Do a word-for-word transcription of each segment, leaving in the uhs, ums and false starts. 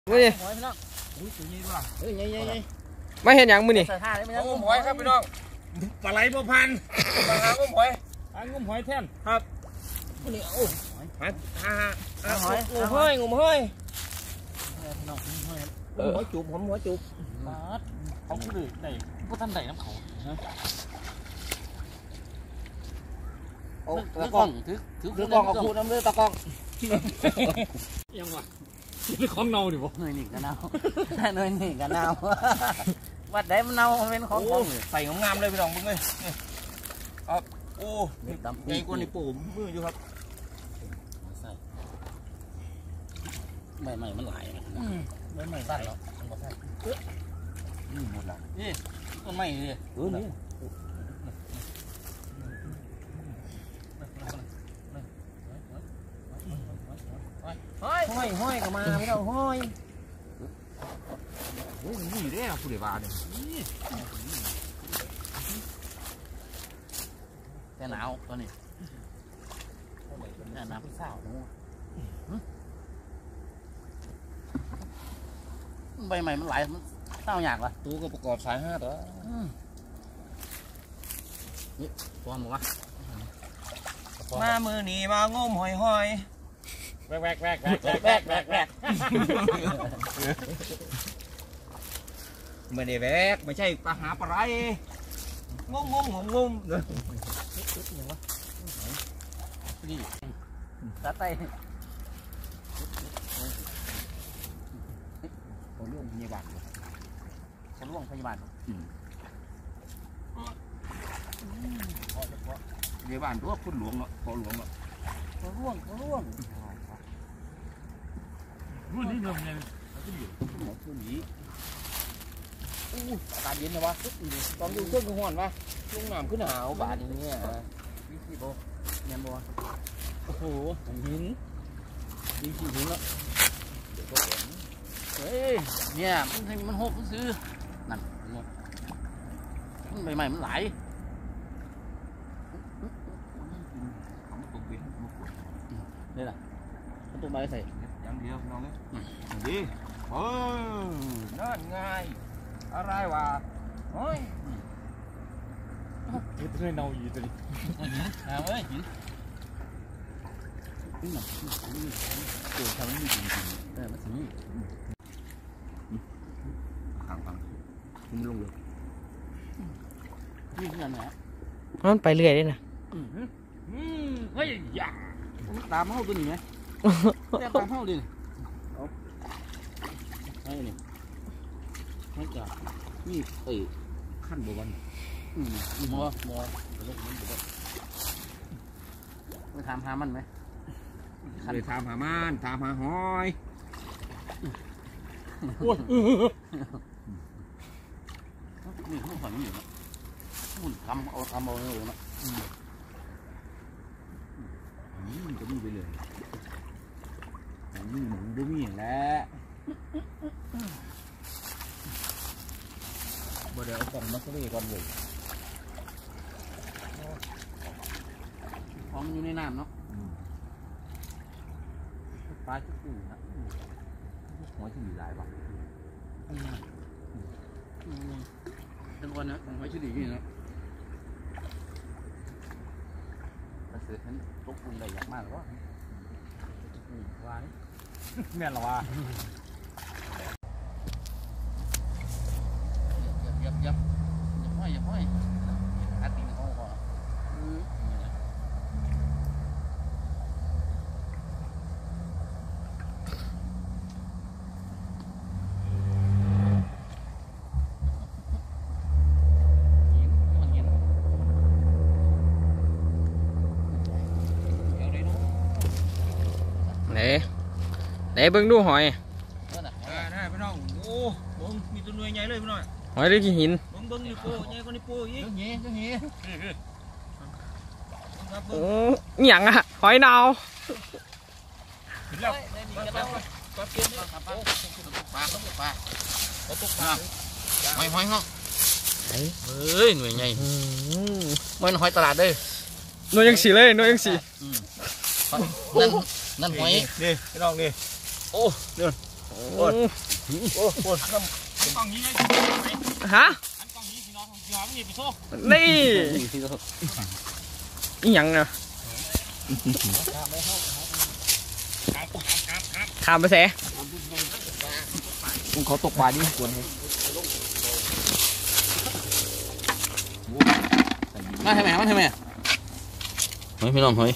เฮ้ยหอยพี่น้องอุ้ยตัวใหญ่ด้วยเฮ้ยใหญ่ใหญ่ใหญ่ไม่เห็นอย่างมือนี่งมหอยครับพี่น้องปลาไหลบ่พันมาหางมหอยหางมหอยแท่นครับนี่โอ้หอยฮ่าหอยงมหอยงมหอยพี่น้องงมหอยหัวจุบผมหัวจุบเขาคือไหนพวกท่านไหนน้ำเขาโอ้ตะกองถือถือกองกับพูดน้ำเลือดตะกองยังวะนี่ของเน่าดิบ่เนยหนีกันเน่าเนยหนีกันเน่าวัดได้มันเน่าเป็นของของใส่งามเลยพี่น้องมึงเลยครับโอ้ใหญ่กว่าในปูมืออยู่ครับใบใหม่มันหลายใบใหม่สั้นหรอนี่หมดละนี่ต้นไม้นี่เออนี่ห้อยห้อยห้อยกับมาไม่ต้องห้อยโอ้ยนี่เด้อผู้เดือบาเนี่ยแต่หนาวตอนนี้หนาวพี่สาวใบใหม่มันหลายมันเต้าอย่างละตัวก็ประกอบสายห้าตัวนี่ตัวหมูวะมามือหนีมางมหอยหอยแวกแวกแวกแวกแวกแวกแวกแวกไม่ได้แวกไม่ใช่ปลาหาปลาไหลงมงมงมงมนี่ตัดไตเขาล่วงพยาบาลเขาล่วงพยาบาลพยาบาลตัวคุณหลวงเนาะพอหลวงเนาะเขาล่วงเขาล่วงรุ่นนี้เริ่มยังหมดตัวนี้อู้อากาศเย็นนะวะตอนดูเครื่องกระหอนวะช่วงน้ำขึ้นหนาวบาดอย่างเงี้ยวิธีโบแนมโบโอ้โหหินวิธีหินแล้วเฮ้ยเนี่ยมันมันหกมันซื้อนั่นมันใบใหม่มันไหลนี่แหละมันตัวใบใส่ยังเดียวน้องเลยดีเออนั่นไงอะไรวะโอ้ยเฮ้ยเน่าอยู่ตัวนี้เอาเว้ยหินนี่หนักนี่ตัวทำมันมีจริงจริงเออมันถึงนี่ขังขังมันลงเลยนี่เงินนะมันไปเรื่อยได้นะอืมเฮ้ยอย่าตามเข้าตัวนี้ไหมแต่ตามเข้าดิเอาให้นี่ให้จ่านี่เอ้ขั้นบวันอืมมัวมัวลูกมันบวไปถามหามันไหมไปถามหามันถามหาหอยนี่เขาหอยมันอยู่นะมันทำเอาทำเอาเลยนะมันจะมีไปเลยนี่หมูดูมีอย่างแล้วบ่ได้เอากล่องมาซื้อก่อนเลยของอยู่ในน้ำเนาะปลาชุบอยู่นะหอยที่มีหลายบ้างเป็นวันนะของหอยชุบอยู่นะกระสือฉันตกลงได้ยากมากหรอวายแม่นหรอวะยับยับยับห้อยยับห้อยอาตีนเขาก็ไหนไหนเบิ้งดูหอยได้พี่น้องโอ้บงมีตัวหน่วยใหญ่เลยพี่น้องหอยหรือกี่หินบงบงนี่โป้ใหญ่กว่านี่โป้อีกเงี้ยเงี้ยโอ้หยังอะหอยนาวแล้วปลาปลาเก็บปลาปลาปลาต้องปลาเขาตกปลาหอยหอยเนาะเฮ้ยหน่วยใหญ่มันหอยตลาดเลยหน่วยยังสีเลยหน่วยยังสีนั่นนั่นหอยนี่พี่น้องนี่โอ้เดี๋ยวโอ้โอ้โอ้โหน้ำกล่องนี้ไงฮะอันกล่องนี้พี่น้องพี่น้องนี่ไปโซ่นี่อีหยังอ่ะครับครับครับขามไปแสมึงเขาตกปลาดิกวนให้มาทำไมมาทำไมเฮ้ยพี่น้องเฮ้ย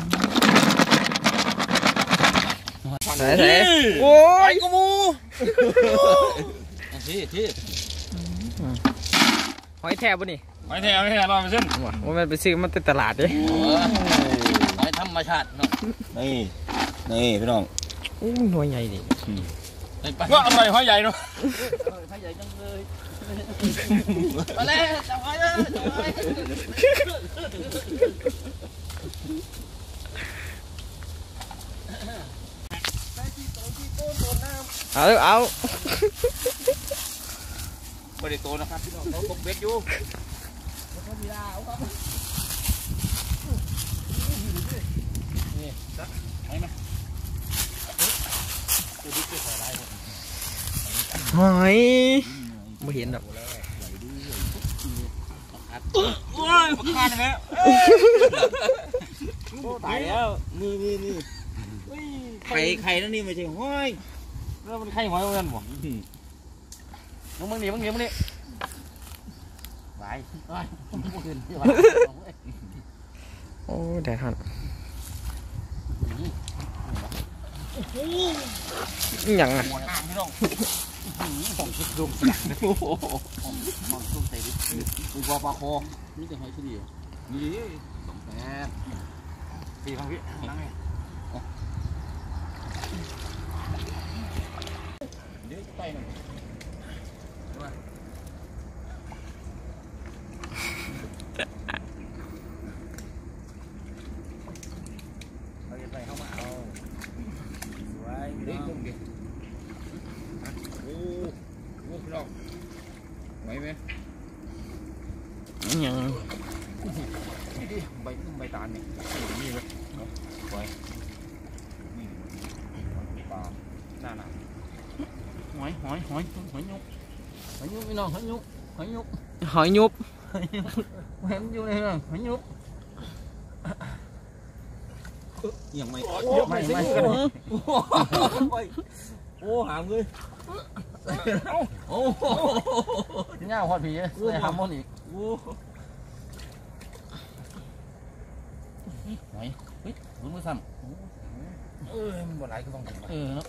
แสแสโอ้ยกูมูที่ที่หอยแทบบ่นี่ไม่แท้ไม่แท้ร้อยเปอร์เซ็นต์ว่ามันไปซื้อมันในตลาดดิหอยธรรมชาติเนาะนี่นี่พี่น้องโอ้หน่วยใหญ่ดิว่าอะไรหอยใหญ่เนาะหอยใหญ่จังเลยมาเลยจับหอยเลยจับหอยเอาเอาบริโตนะครับพี่น้องเขาตกเบ็ดอยู่นี่จับหอยไหมหอยไม่เห็นหรอกโอ้ยประคันเลยตายแล้วนี่นี่นี่ไข่ไข่นั่นนี่ไม่ใช่ห้อยแล้วมันไข่หอยเหมือนกันบ่มึงมึงนี่มึงนี่มึงนี่ไปไปขึ้นที่ว่าโอ้แดดฮอนอีหยังอ่ะหัวหน้าพี่น้องของชุดดมเสียงโอ้โหของชุดใส่ดิมีบอปลาคอนี่จะหอยเฉลี่ยนี่สองแปดพี่ฟังพี่นั่งไงเดี๋ยวไปหน่อยเราจะไปเข้ามาเอาสวยเด็กกุ้งดิโอ้โหพี่น้องไหวไหมอีหยังนี่ดิใบใบตาลนี่นี่เลยไหวนี่ปลาหน้าหนาหอยหอยหอยหอยยุกหอยยุกพี่น้องหอยยุกหอยยุกหอยยุบเห็นอยู่เลยหอยยุกยังไม่ไม่ไม่โอ้หามเลยโอ้ที่นี่หอดผีเลยหามหมดอีกหอยเฮ้ยลุ้นมือซ้ำเออมันบ่ไหลก็ต้องเออเนาะ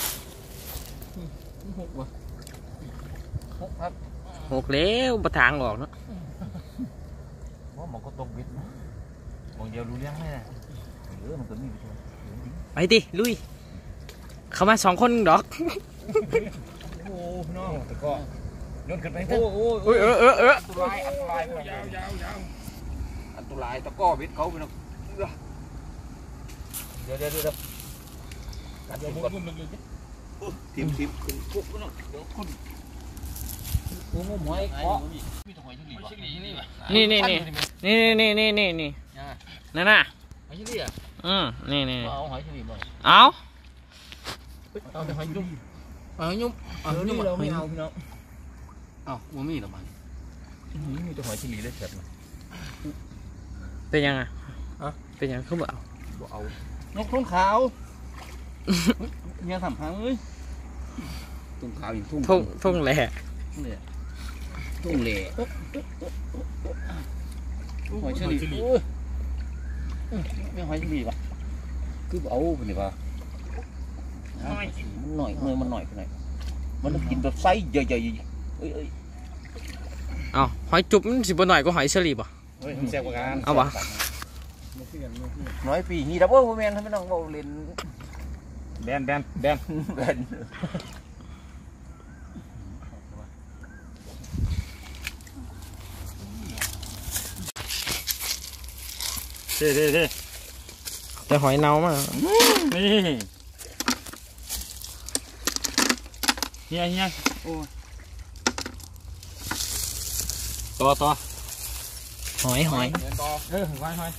หกวะหกครับหกแล้วประทางออกเนาะว่ามันก็ตกบิดมองเดียวรู้เรื่องไหมนะเออมันก็มีไปทั่วไปดิลุยเข้ามาสองคนดอกโอ้พี่น้องแต่ก็โยนขึ้นไปโอ้โหเออเออเอออันตรายอันตรายยาวยาวยาวอันตรายตะก้อบิดเขาไปน้องเดี๋ยวเดี๋ยวเดี๋ยวกัดเดี๋ยวก่อนทีมทีมคุณพวกน้องเดี๋ยวคุณโอ้โหหอยเกาะมีแต่หอยเฉลี่ยนี่วะนี่นี่นี่นี่นี่นี่นี่นี่นั่นน่ะหอยเฉลี่ยอืมนี่นี่เอาหอยเฉลี่ยบ่อยเอาเอาแต่หอยยุ่มหอยยุ่มเอายุ่มเราไม่เอาพี่น้องเอาว่ามีหรอมันมีแต่หอยเฉลี่ยได้แซ่บมั้ยเป็นยังไงฮะเป็นยังเขาบอกเอาบ่เอานกทุ่งขาวเนี่ยสามครั้งเลยทุ่งขาวอยู่ทุ่งทุ่งทุ่งแหล่เนี่ยทุ่งเหล่หอยเชอรี่ไม่หอยเชอรี่ปะคือเอาไปนี่ปะมันหน่อยเมื่อมันหน่อยไปหน่อยมันต้องกินแบบไซส์ใหญ่ๆเอ้ยเอ้ยเอาหอยจุ๊บมันสิบหน่อยก็หอยเชอรี่ป่ะเฮ้ยแซ่บกว่ากันเอาวะน้อยปีนี่ดับเบิ้ลโมเมนต์ทำให้น้องเราเล่นแบนแบนแบนแบนเท่เท่เท่แต่หอยเน่ามากนี่เฮียเฮียต่อต่อหอยหอยเออไว้ไว้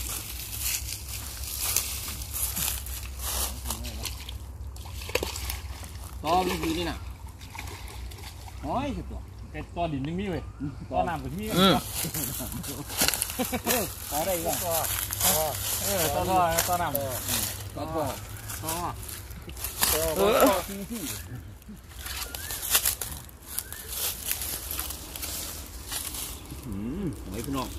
หตอมันอยู่นี่น่ะหอยสิตัวแต่ตอนดินยังมีเว้ยตอนน้ำก็มีอืมตอได้ก็ตอเออตอนตอนตอนน้ำตอตอตอเออที่ที่อืมหอยพี่น้อง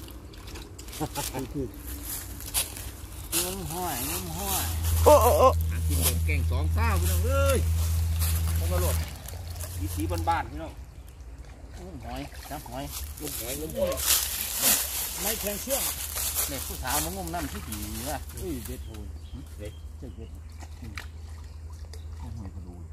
เงินห้อยเงินห้อยโอ้โอ้โอ้หากินแบบแกงสองเต้าพี่น้องเอ้ยต้องกระโดดวิถีบ้านๆพี่น้องหอยจับหอยงมหอยงมหอยไม่แข็งเชื่องเนี่ยผู้สาวมางมน้ำที่ดีว่ะเอ้ยเด็ดโหยเด็ดเจ๊เด็ดหอยกระดูก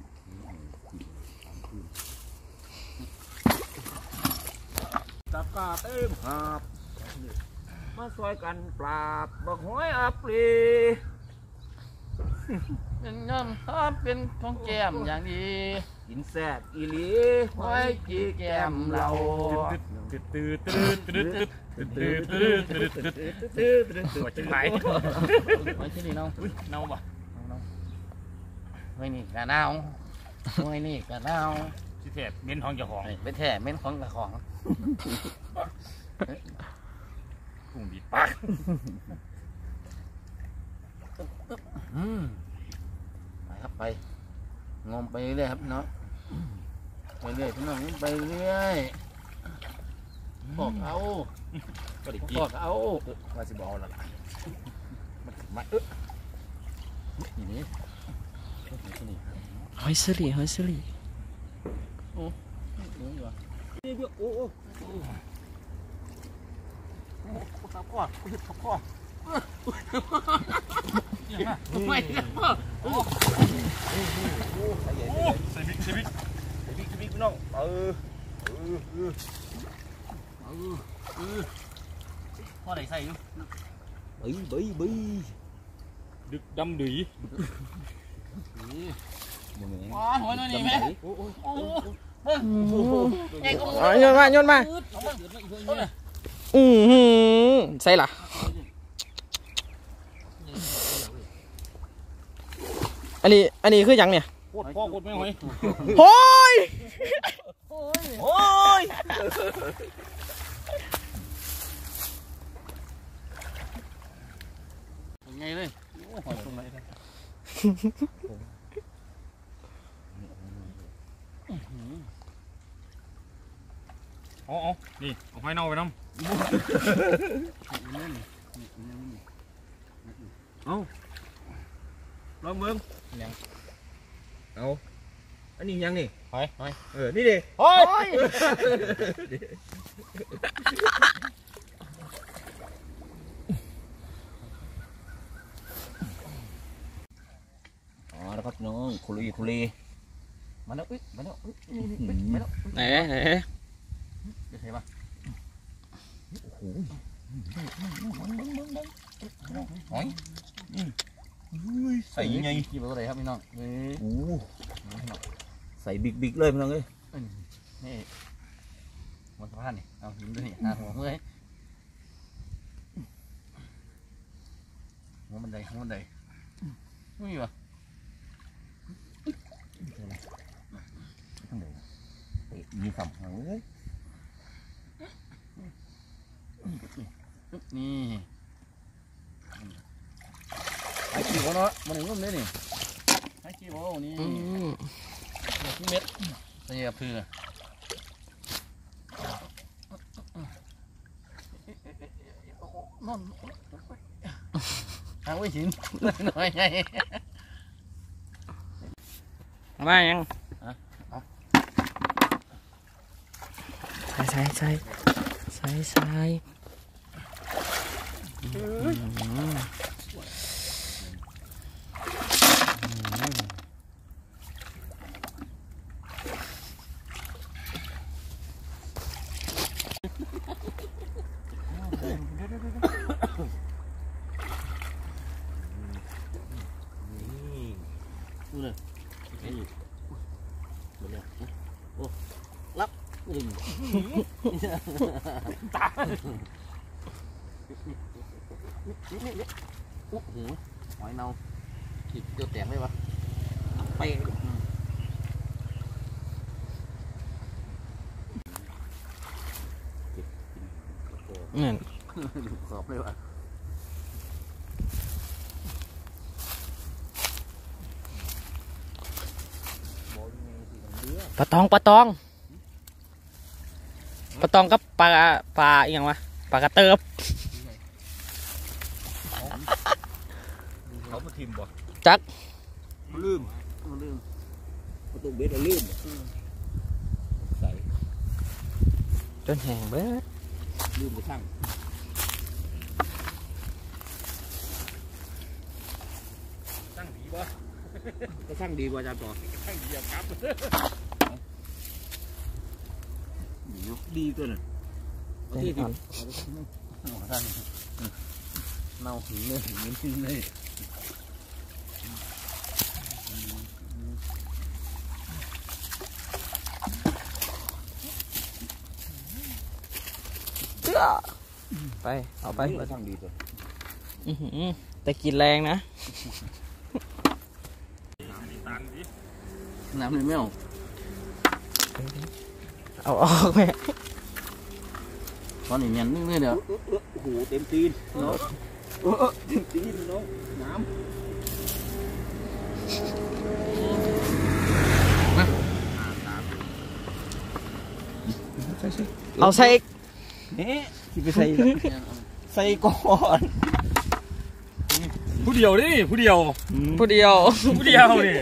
ตับกาเต็มหาบมาซอยกันปราบบักหอยอัปลีเป็นน้ำฮับเป็นของแก้มอย่างดีกินแซ่บอีหลีหอยจีแก้มเราตืดตืดตืดตืดตืดตืดตืดตืดตืดตืดตืดตัวจะไหลหอยที่นี่เนาะอุ้ยเน่าป่ะหอยนี่กะเน่าหอยนี่กะเน่าที่แท้เม้นท้องเจ้าของไปแท้เม้นของกะของกุ้งดีปากอืมไปครับไปงมไปเรื่อยครับเนาะไปเรื่อยพี่น้องไปเรื่อยบอกเอาก็ได้บกินอกเอาว่าสิบเอาละล่ะมันมาเออนี่นี่นี่หอยสลีหอยสลีนี่วะนี่เบี้ยโอ้โอ้โอ้ขับข้อขับข้อไม่ขับข้อใส่ใหญ่โอ้ใส่บิ๊กใส่บิ๊กใส่บิ๊กบิ๊กน้องเออเออเออข้อไหนใส่อยู่บีบีบีดึกดำดื้ออ๋อหัวนั่นนี่ไหมโอ้โหเบิ้งไงก็เอาโยนมาโยนมาอือหือใส่ล่ะอันนี้อันนี้คือหยังเนี่ยโคตรพ่อโคตรไม่ไหวโอ้ยโอ้ยไงเลยหอยตรงไหนอ๋อนี่เอาไฟเน่าไปน้ำเอาลองเบิ้งเอาอันนี้ยังนี่หอยหอยเออนี่ดิหอยอ๋อแล้วครับน้องคุรีคุรีมาแล้วอุ๊ยมาแล้วอุ๊ยมาแล้วไหนไหนจะใช่ปะหอยใส่ยังไงกี่ตัวไหนครับพี่น้องนี่โอ้ใส่บิ๊กบิ๊กเลยพี่น้องเอ้ยนี่มันสะพานนี่เอาหินด้วยหาหัวเมื่อยหัวบันไดหัวบันไดไม่มีวะมีคำเฮ้ยนี่ไอ้ขี้วะเนาะมันถึงรุ่มนี้นี่ไอ้ขี้วะนี่อืมที่เม็ดนี่ครับคือนั่นเอาไว้หินหน่อยไงมายังใส่ใส่ใส่ใส่ใส่ดูเลยโอ้รับนี่ตาโอ้โหหอยเน่าขีดเดียวแตกไหมวะไปนี่ขอบเลยว่ะปลาตองปลาตองปลาตองกับปลาปลาอีกอย่างวะปลากระเติบเขามาทิมบ่จักลืมลืมประตูเบ็ดลืมใส่จนแห้งเบิดลืมไปช่างช่างดีป่ะก็ช่างดีกว่าอาจารย์ต่อข้างเดียวครับดีตัวน่ะเอาที่ดิเน่าหินเลยหินหินเลยไปเอาไปก็ช่างดีตัวอื้อหือแต่กินแรงนะน้ำเลยไม่เอาเอาออกไหมตอนนี้เนี่ยนึงเลยเดี๋ยวโอ้โหเต็มตีนน้องเออเต็มตีนน้องน้ำเอาใส่อีกนี่ที่ไปใส่ใส่ก่อนผู้เดียวนี่ผู้เดียวผู้เดียวผู้เดียวนี่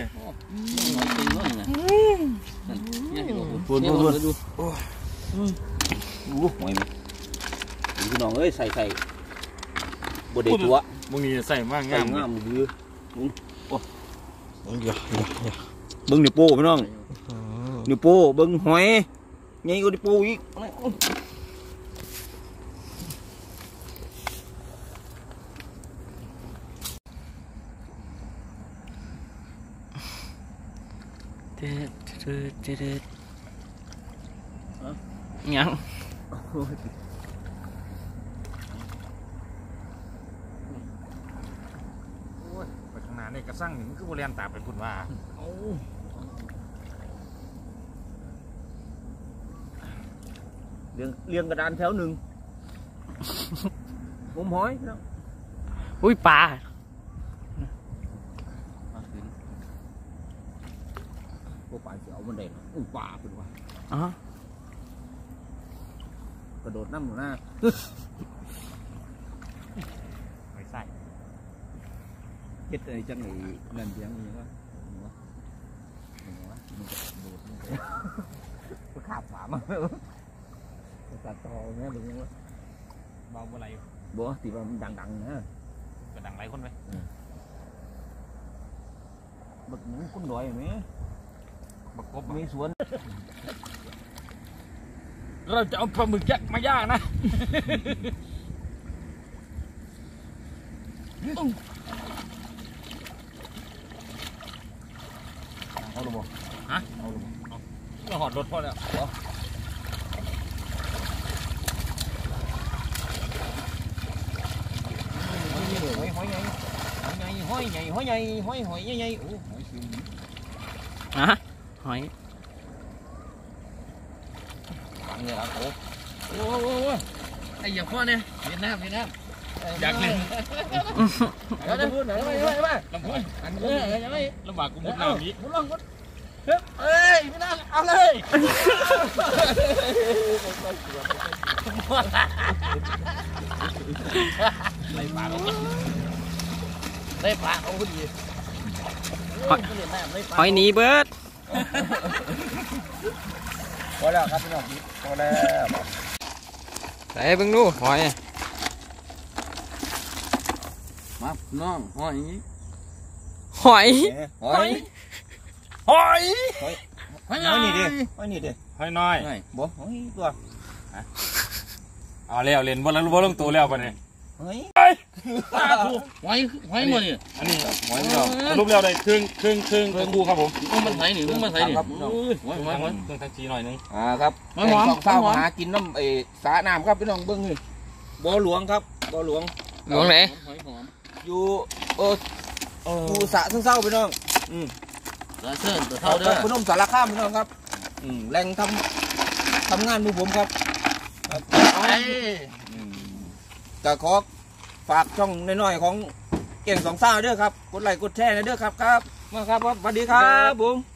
พูดพูดพูดดูโอ้หอยพี่น้องเอ้ยใส่ใส่บดเด็กตัวมึงนี่ใส่มากใส่งามงามมือเดี๋ยวเดี๋ยวเดี๋ยวเบิ้งนิ้วโป้พี่น้องนิ้วโป้เบิ้งหอยไงก็นิ้วโป้อีกเด็ดเด็ดเด็ดเด็ดยังไปข้างหน้านี่กระสั่งนี่มันคือโบราณตาเป็นคุณว่าเลี้ยงเลี้ยงกระดานแถวหนึ่งงมหอยพี่น้องอุ้ยปลาพวกปลาเสียวมันเด่นอุ้ยปลาเป็นว่าอ๋อกระโดดน้ำหนูหน้าไม่ใส่เฮ็ดอะไรจังไงนั่นเสียงนี่วะนี่วะนี่วะมันจะโดดมันจะขาบฝามาตัดต่อแม่ดูวะเบาเมื่อไรบ่ตีว่ามันดังๆนะกระดังไรคนไหมบักหนูคนดอยไหมบักกบมีสวนเราจะเอาปลาหมึกยักษ์มาย่างนะเอาหรือบ่ฮะเอาหรือบ่เราหอดรถพอแล้วหอยหอยใหญ่หอยใหญ่หอยใหญ่หอยใหญ่หอยหอยใหญ่โอ้หอยสิวอะหอยตังเนี่ยละโอ้โอ้โหไอ้อย่างพ่อเนี่ยเวียดนามเวียดนามอยากเล่นเดี๋ยวจะพูดหน่อยได้ไหมได้ไหมลำบากอันนี้ได้ไหมลำบากกูมุดน้ำนี้มุดลงมุดเฮ้ยพี่น้องเอาเลยไล่ปลาเขาได้ปลาเขาพอดีหอยหนีเบิดพอแล้วครับพี่น้องพอแล้วไหนเบิ่งดูหอยมาน้องห้อยอย่างนี้หอยหอยหอยห้อยหอยนี่ดิหอยนี่ดิหอยน้อยห้อยบ่หอยตัวเอาแล้วเล่นบอลแล้วบอลลงตัวแล้วปะเนี่ยหอยปลาถูกห้อยห้อยหมดนี่อันนี้หอยเราสรุปแล้วได้ครึ่งครึ่งครึ่งครึ่งคู่ครับผมมึงมันใส่หนิมึงมันใส่หนิห้อยห้อยห้อยเครื่องทังจีหน่อยนึงอ่าครับหอยหอมเศร้าหอยหอมหากินน้ำเอสาน้ำครับพี่น้องเบิ้งนี่บ่อหลวงครับบ่อหลวงหลวงไหนหอยหอมอยู่เอออยู่สระซึ่งเศร้าพี่น้องอืมเสือเสื้อตัวเท่าเด้อพนมสารคามพี่น้องครับอืมแรงทำทำงานมือผมครับไอ้อืมก็ขอฝากช่องน้อยๆของเก่งสองซ่าเด้อครับกดไลค์กดแชร์นะเด้อครับครับมาครับสวัสดีครับผม